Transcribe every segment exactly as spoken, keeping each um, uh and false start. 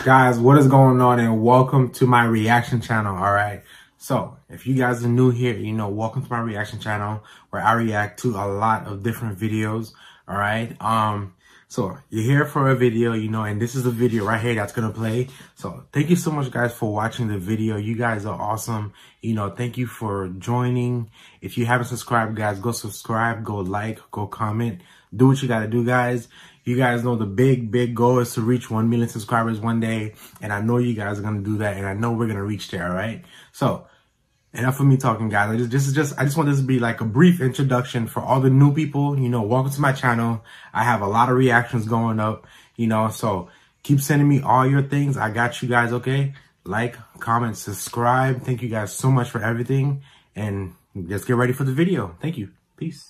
Guys, what is going on, and welcome to my reaction channel. All right, so if you guys are new here, you know, welcome to my reaction channel where I react to a lot of different videos. All right, um so you're here for a video, you know, and this is the video right here that's gonna play. So thank you so much, guys, for watching the video. You guys are awesome. You know, thank you for joining. If you haven't subscribed, guys, go subscribe, go like, go comment, do what you gotta do, guys. You guys know the big, big goal is to reach one million subscribers one day. And I know you guys are going to do that. And I know we're going to reach there. All right. So enough of me talking, guys. I just, this is just, I just want this to be like a brief introduction for all the new people. You know, welcome to my channel. I have a lot of reactions going up, you know, so keep sending me all your things. I got you guys. Okay. Like, comment, subscribe. Thank you guys so much for everything. And let's get ready for the video. Thank you. Peace.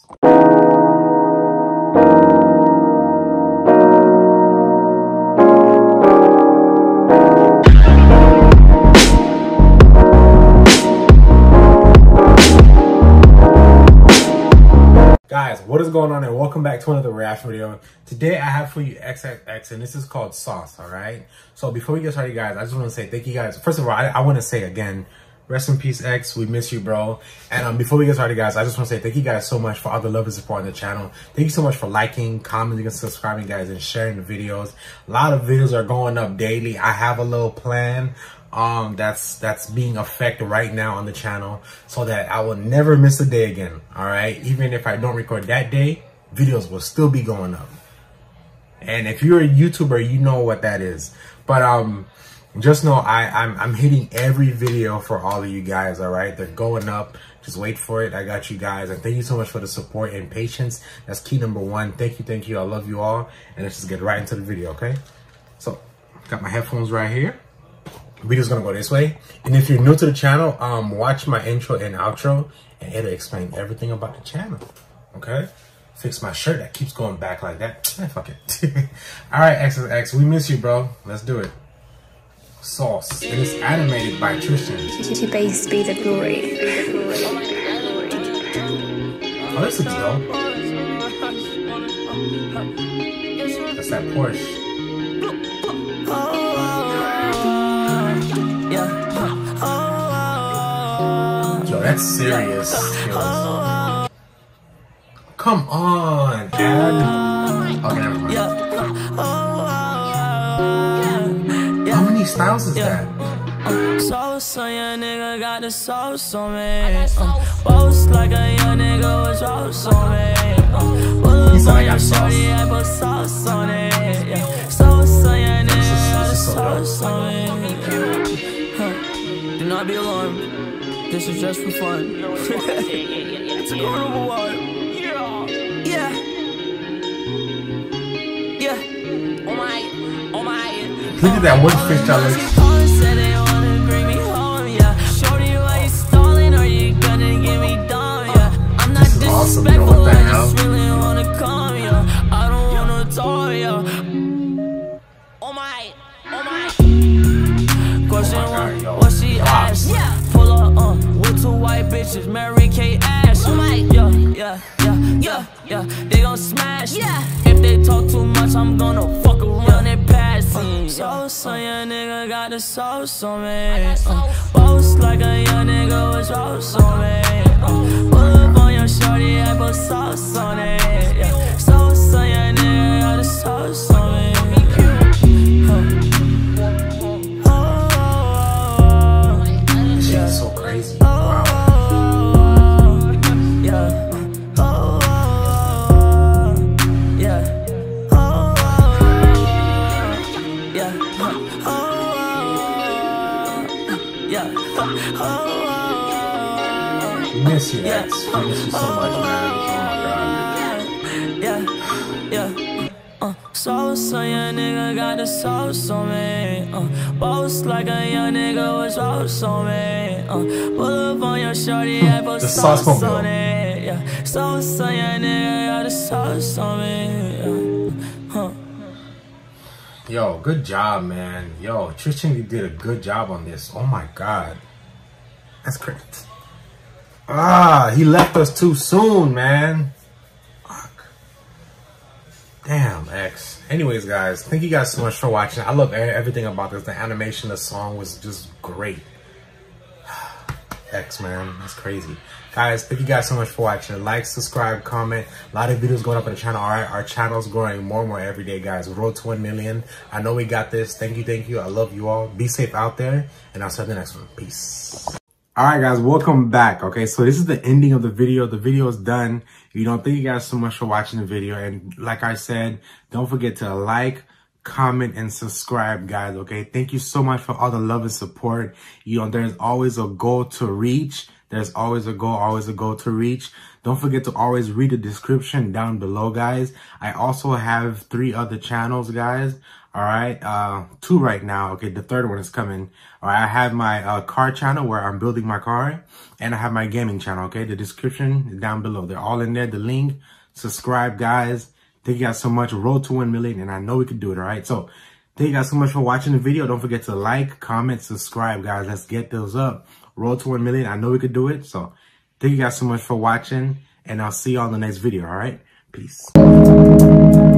Guys, what is going on, and welcome back to another reaction video. Today I have for you X X X, and this is called Sauce. All right, so before we get started, guys, I just want to say thank you guys. First of all, I, I want to say again, rest in peace, X. We miss you, bro. And um, before we get started, guys, I just want to say thank you guys so much for all the love and support on the channel. Thank you so much for liking, commenting, and subscribing, guys, and sharing the videos. A lot of videos are going up daily. I have a little plan um that's that's being affected right now on the channel, so that I will never miss a day again. All right, even if I don't record that day, videos will still be going up. And if you're a YouTuber, you know what that is. But um just know I I'm, I'm hitting every video for all of you guys. All right, they're going up. Just wait for it. I got you guys, and thank you so much for the support and patience. That's key number one. Thank you, thank you. I love you all. And let's just get right into the video. Okay, so got my headphones right here. Video's gonna go this way, and if you're new to the channel, um watch my intro and outro, and it'll explain everything about the channel. Okay, fix my shirt that keeps going back like that. Eh, fuck it. All right, X X X, we miss you, bro. Let's do it. Sauce. It is animated by Tristan. To base be the glory. Oh, this looks dope. That's that Porsche. Yo, that's serious. Yo. Come on, Dad. Okay, never mind. How many styles is that? Sauce on your nigga, got the sauce on me. Boast like a young nigga was sauce on me. He said I got sauce. I put sauce on it. Sauce on your nigga, got the sauce on me. Do not be alarmed. This is just for fun. It's a carnival water. Yeah. Yeah. Oh my. Oh my. Look at that one fish challenge. Said they wanna bring me home, yeah. Shorty, why you stalling? Are you gonna get me down, yeah? I'm not disrespectful, I just really wanna come, yeah. I don't wanna talk, yeah. Oh my. Oh my. Question one, what she asked? Pull up, uh, with two white bitches, Mary Kate Ash. Oh my. Yeah, yeah, yeah, yeah, yeah. They gon' smash. Yeah. If they talk too much, I'm gonna fuck around and pass me. Sauce on your nigga, got the sauce on me. Uh, boast like a young nigga was sauce on me. Uh, pull up on your shorty, I put sauce on it. Yeah. Sauce on your nigga, got the sauce on me. So crazy. Wow. Yeah. Oh, yeah. Oh, yeah. Oh, yeah. Oh, Miss you, X. I miss you so much, man. Oh my God. Yeah. Yeah. Uh, sauce on your nigga, got the sauce on me. Uh, boast like a young nigga was sauce on me. Uh, pull up on your shorty, I put sauce, sauce on it. Yeah, sauce on your nigga, got the sauce on me. Yeah. Huh. Yo, good job, man. Yo, Tristan, you did a good job on this. Oh my God, that's crazy. Ah, he left us too soon, man. Fuck. Damn, X. Anyways, guys, thank you guys so much for watching. I love everything about this. The animation, the song was just great. X, man, that's crazy. Guys, thank you guys so much for watching. Like, subscribe, comment. A lot of videos going up on the channel. All right, our channel's growing more and more every day, guys. Road to one million. I know we got this. Thank you, thank you. I love you all. Be safe out there, and I'll see you in the next one. Peace. All right, guys, welcome back. Okay, so this is the ending of the video. The video is done. You know, thank you guys so much for watching the video. And like I said, don't forget to like, comment, and subscribe, guys. Okay, thank you so much for all the love and support. You know, there's always a goal to reach. There's always a goal, always a goal to reach. Don't forget to always read the description down below, guys. I also have three other channels, guys. All right, uh, two right now. Okay, the third one is coming. All right, I have my uh, car channel where I'm building my car, and I have my gaming channel. Okay, the description is down below. They're all in there. The link. Subscribe, guys. Thank you guys so much. Road to one million, and I know we can do it. All right, so thank you guys so much for watching the video. Don't forget to like, comment, subscribe, guys. Let's get those up. Road to one million. I know we could do it. So thank you guys so much for watching, and I'll see you on the next video. All right, peace.